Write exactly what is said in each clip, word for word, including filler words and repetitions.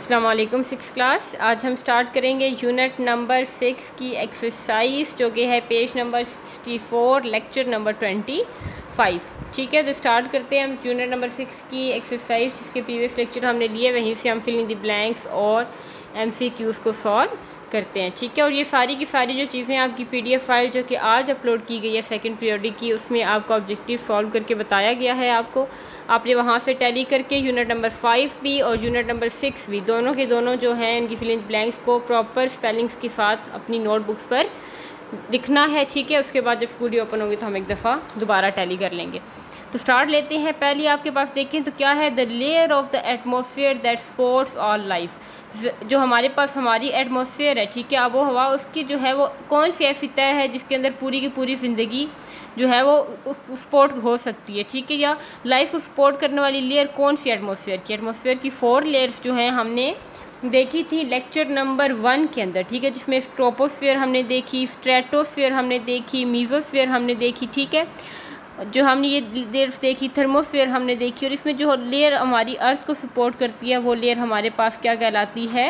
अस्सलाम वालेकुम six class. आज हम स्टार्ट करेंगे यूनिट नंबर सिक्स की एक्सरसाइज जो कि है page number sixty four lecture number twenty five. ठीक है, तो स्टार्ट करते हैं हम यूनिट नंबर सिक्स की एक्सरसाइज जिसके प्रीवियस लेक्चर हमने लिए, वहीं से हम फिलिंग द ब्लैंक्स और एमसीक्यूज़ को सॉल्व करते हैं। ठीक है, और ये सारी की सारी जो चीज़ें आपकी पीडीएफ फाइल जो कि आज अपलोड की गई है सेकंड पीरियोडिक की, उसमें आपका ऑब्जेक्टिव सॉल्व करके बताया गया है। आपको आपने वहाँ से टैली करके यूनिट नंबर फाइव भी और यूनिट नंबर सिक्स भी दोनों के दोनों जो हैं इनकी फिलिंग ब्लैंक्स को प्रॉपर स्पेलिंग्स के साथ अपनी नोटबुक्स पर लिखना है। ठीक है, उसके बाद जब स्कूल ओपन होगी तो हम एक दफ़ा दोबारा टैली कर लेंगे। तो स्टार्ट लेते हैं। पहले आपके पास देखें तो क्या है, the layer of the atmosphere that supports all life. जो हमारे पास हमारी एटमॉस्फेयर है, ठीक है, आबो हवा, उसकी जो है वो कौन सी ऐसी तय है जिसके अंदर पूरी की पूरी ज़िंदगी जो है वो सपोर्ट हो सकती है। ठीक है, या लाइफ को सपोर्ट करने वाली लेयर कौन सी एटमॉस्फेयर की एटमॉस्फेयर की फोर लेयर्स जो हैं हमने देखी थी लेक्चर नंबर वन के अंदर। ठीक है, जिसमें ट्रोपोस्फेयर हमने देखी, स्ट्रेटोस्फेयर हमने देखी, मीजोस्फेयर हमने देखी। ठीक है, जो हमने ये लेयर्स देखी, थर्मोस्फेयर हमने देखी, और इसमें जो लेयर हमारी अर्थ को सपोर्ट करती है वो लेयर हमारे पास क्या कहलाती है,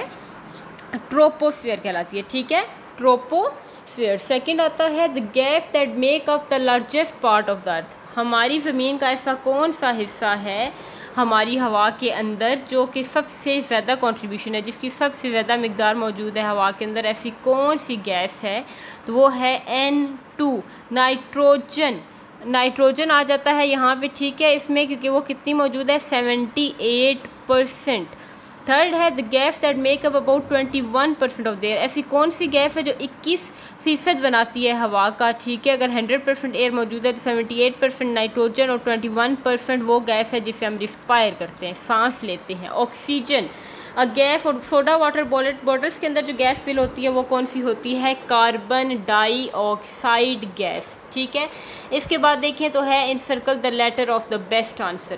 ट्रोपोस्फेयर कहलाती है। ठीक है, ट्रोपोस्फेयर। सेकंड आता है the gas that make up the largest part of the earth. हमारी ज़मीन का ऐसा कौन सा हिस्सा है हमारी हवा के अंदर जो कि सबसे ज़्यादा कंट्रीब्यूशन है, जिसकी सबसे ज़्यादा मिकदार मौजूद है हवा के अंदर, ऐसी कौन सी गैस है, तो वो है एन टू, नाइट्रोजन। नाइट्रोजन आ जाता है यहाँ पे। ठीक है, इसमें क्योंकि वो कितनी मौजूद है, सेवेंटी एट परसेंट। थर्ड है the gas that make up about twenty one percent of air. ऐसी कौन सी गैस है जो इक्कीस फीसद बनाती है हवा का। ठीक है, अगर हंड्रेड परसेंट एयर मौजूद है तो सेवेंटी एट परसेंट नाइट्रोजन और ट्वेंटी वन परसेंट वो गैस है जिसे हम रिस्पायर करते हैं, सांस लेते हैं, ऑक्सीजन। अ गैस और सोडा वाटर बॉटल्स के अंदर जो गैस फिल होती है वो कौन सी होती है, कार्बन डाइऑक्साइड गैस। ठीक है, इसके बाद देखें तो है इन circle the letter of the best answer.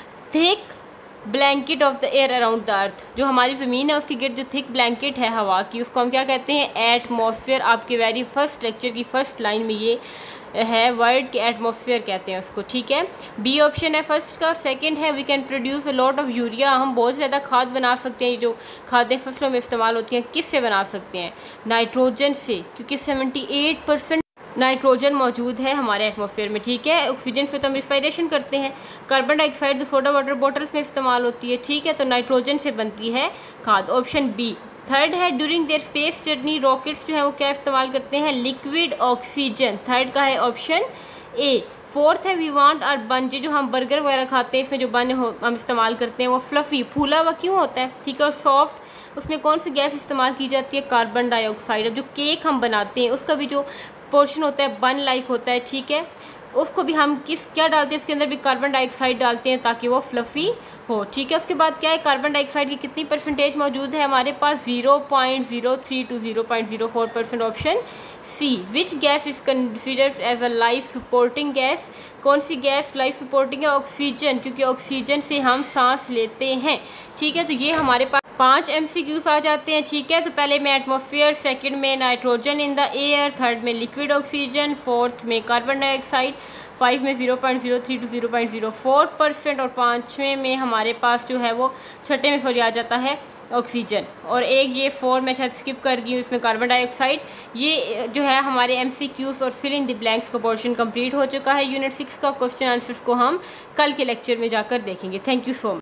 Thick blanket of the air around the earth. जो हमारी ज़मीन है उसकी गिर्द जो थिक ब्लैंकेट है हवा की, उसको हम क्या कहते हैं, एटमॉस्फेयर। आपके वेरी फर्स्ट लेक्चर की फर्स्ट लाइन में ये है वर्ड के एटमॉस्फेयर कहते हैं उसको। ठीक है, बी ऑप्शन है फर्स्ट का। सेकंड है we can produce a lot of urea. हम बहुत ज़्यादा खाद बना सकते हैं, जो खादें फसलों में इस्तेमाल होती हैं, किससे बना सकते हैं, नाइट्रोजन से, क्योंकि सेवेंटी एट परसेंट नाइट्रोजन मौजूद है हमारे एटमॉस्फेयर में। ठीक है, ऑक्सीजन से तो हम रिस्पायरेशन करते हैं। कार्बन डाइऑक्साइड तो सोडा वाटर बॉटल्स में इस्तेमाल होती है। ठीक है, तो नाइट्रोजन से बनती है खाद, ऑप्शन बी। थर्ड है during their space journey rockets जो है वो क्या इस्तेमाल करते हैं, लिक्विड ऑक्सीजन। थर्ड का है ऑप्शन ए। फोर्थ है वी वांट आर बन। जो हम बर्गर वगैरह खाते हैं इसमें जो बन हम इस्तेमाल करते हैं वो फ्लफ़ी फूला हुआ क्यों होता है। ठीक है, और सॉफ्ट, उसमें कौन सी गैस इस्तेमाल की जाती है, कार्बन डाइऑक्साइड। अब जो केक हम बनाते हैं उसका भी जो पोर्शन होता है बन लाइक होता है। ठीक है, उसको भी हम किस क्या डालते हैं, उसके अंदर भी कार्बन डाइऑक्साइड डालते हैं ताकि वो फ्लफ़ी हो। ठीक है, उसके बाद क्या है, कार्बन डाइऑक्साइड की कितनी परसेंटेज मौजूद है हमारे पास, zero point zero three two zero point zero four percent, option C. Which gas is considered as a life supporting gas. कौन सी गैस लाइफ सपोर्टिंग है, ऑक्सीजन, क्योंकि ऑक्सीजन से हम सांस लेते हैं। ठीक है, तो ये हमारे पास पांच एमसीक्यूज आ जाते हैं। ठीक है, तो पहले में एटमॉस्फेयर, सेकंड में nitrogen in the air, third में लिक्विड ऑक्सीजन, फोर्थ में कार्बन डाइऑक्साइड, फाइव में zero point zero three two zero point zero four percent, और पाँचवें में हमारे पास जो है वो छठे में सॉरी आ जाता है ऑक्सीजन, और एक ये फोर मैं शायद स्किप कर गई हूँ, इसमें कार्बन डाइऑक्साइड। ये जो है हमारे एमसीक्यूज और फिल इन द ब्लैंक्स का पोर्शन कंप्लीट हो चुका है। यूनिट सिक्स का क्वेश्चन आंसर्स को हम कल के लेक्चर में जाकर देखेंगे। Thank you so much.